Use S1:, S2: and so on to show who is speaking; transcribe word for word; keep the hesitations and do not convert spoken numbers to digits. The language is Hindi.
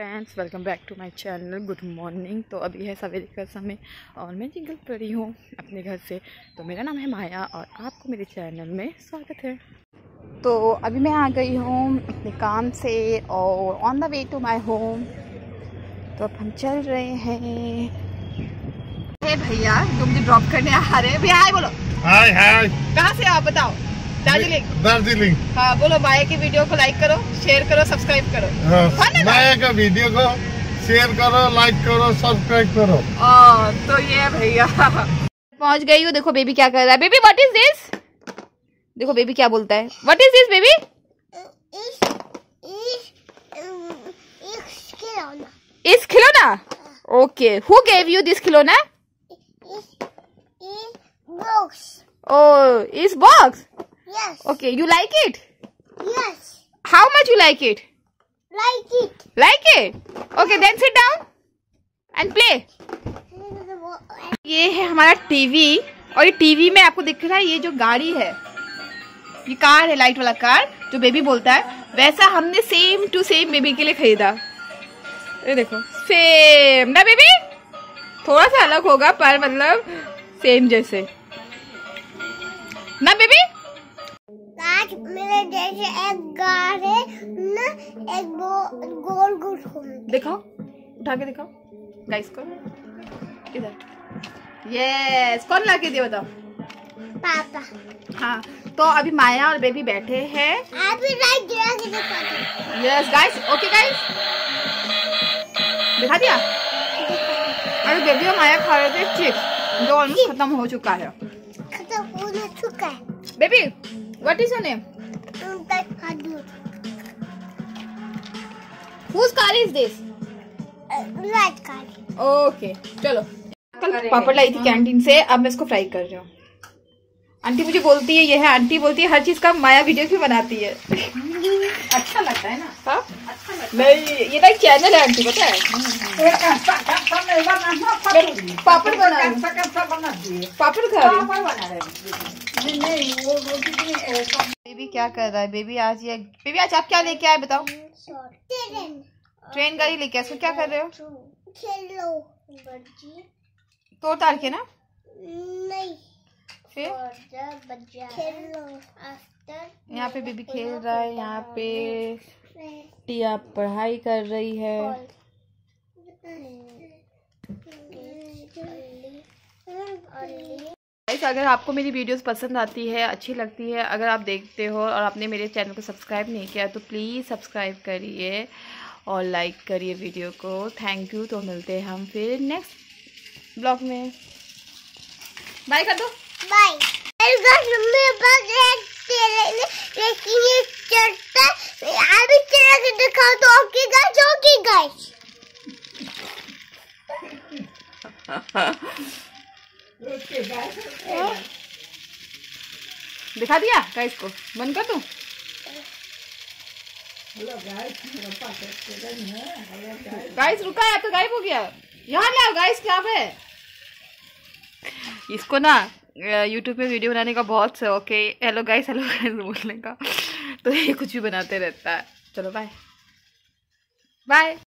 S1: Friends, welcome back to my channel. Good morning. तो अभी है सवेरे का समय और मैं निकल पड़ी हूँ अपने घर से। तो मेरा नाम है माया और आपको मेरे चैनल में स्वागत है। तो अभी मैं आ गई हूँ अपने काम से और on the way to my home. तो अब हम चल रहे हैं। हे भैया जो मुझे ड्रॉप करने आ रहे हैं, भैया हाय बोलो।
S2: हाय हाय।
S1: कहाँ से आप बताओ? दार्जिलिंग।
S2: दार्जिलिंग।
S1: हाँ बोलो। माया की वीडियो को लाइक करो, शेयर करो, सब्सक्राइब करो।
S2: हाँ, माया का वीडियो को शेयर करो, लाइक करो, सब्सक्राइब करो।
S1: आ, तो ये भैया पहुंच गई हूँ। देखो बेबी क्या कर रहा है। Baby what is this? देखो बेबी क्या बोलता है। What is this baby? इस खिलौना। Okay, who gave you this खिलौना? Oh, is box?
S3: Yes.
S1: Okay, you like it?
S3: Yes.
S1: How much you like it?
S3: Like it.
S1: Like it? Okay, then sit down and play. ये है हमारा टीवी और ये टीवी में आपको दिख रहा है ये जो गाड़ी है, ये कार है, लाइट वाला कार जो बेबी बोलता है, वैसा हमने सेम टू सेम बेबी के लिए खरीदा। ये देखो सेम ना बेबी, थोड़ा सा अलग होगा पर मतलब सेम जैसे ना बेबी।
S3: आज मेरे जैसे एक कार है ना, एक गोल गोल घूम।
S1: दिखाओ, उठा के दिखाओ गाइस को। इधर। यस, कौन ला के दिया बताओ?
S3: पापा।
S1: हाँ, तो अभी माया और बेबी बैठे हैं।
S3: आप भी लाइट जला के दिखा दो।
S1: यस गाइस, ओके गाइस, दिखा दिया। अरे बेबी और माया खा रहे थे चिप्स जो ऑलमोस्ट खत्म हो चुका है।
S3: खत्म हो चुका है।
S1: Baby what is your name? Whose car is this?
S3: Light car.
S1: Okay चलो। कल पापड़ लाई थी कैंटीन से, अब मैं इसको फ्राई कर रही हूँ। आंटी मुझे बोलती है, ये है आंटी बोलती है हर चीज का माया वीडियो क्यों बनाती है।
S4: अच्छा लगता है ना।
S1: हाँ नहीं, ये ना एक चैनल है आंटी, पता है। पापड़ बना रही हूँ, पापड़ खा रही हूँ। बेबी क्या कर रहा है? बेबी आज ये बेबी आज आप क्या लेके आए बताओ?
S3: ट्रेन।
S1: ट्रेन गाड़ी लेके आए। इसको क्या कर रहे हो?
S3: खेलो।
S1: तोड़ ताड़ के ना।
S3: नहीं
S1: फिर
S3: खेलो।
S1: यहाँ पे बेबी खेल रहा है, यहाँ पे टिया पढ़ाई कर रही है। गाइस अगर आपको मेरी वीडियोस पसंद आती है, अच्छी लगती है, अगर आप देखते हो और आपने मेरे चैनल को सब्सक्राइब नहीं किया तो प्लीज़ सब्सक्राइब करिए और लाइक करिए वीडियो को। Thank you. तो मिलते हैं हम फिर नेक्स्ट ब्लॉग में। बाय कर दो। बाय।
S3: मेरे पास एक लेकिन ये चढ़ता अभी चढ़ा के दिखाओ तो ओके गाइस, ओके गाइस।
S1: दिखा दिया गाइस को, बंद कर दूं? गाइस रुका है तो गायब हो गया। यहाँ लाओ गाइस, क्या है इसको ना यूट्यूब पे वीडियो बनाने का बहुत शौक है। हेलो गाइस, हेलो गाइस बोलने का, तो ये कुछ भी बनाते रहता है। चलो बाय बाय।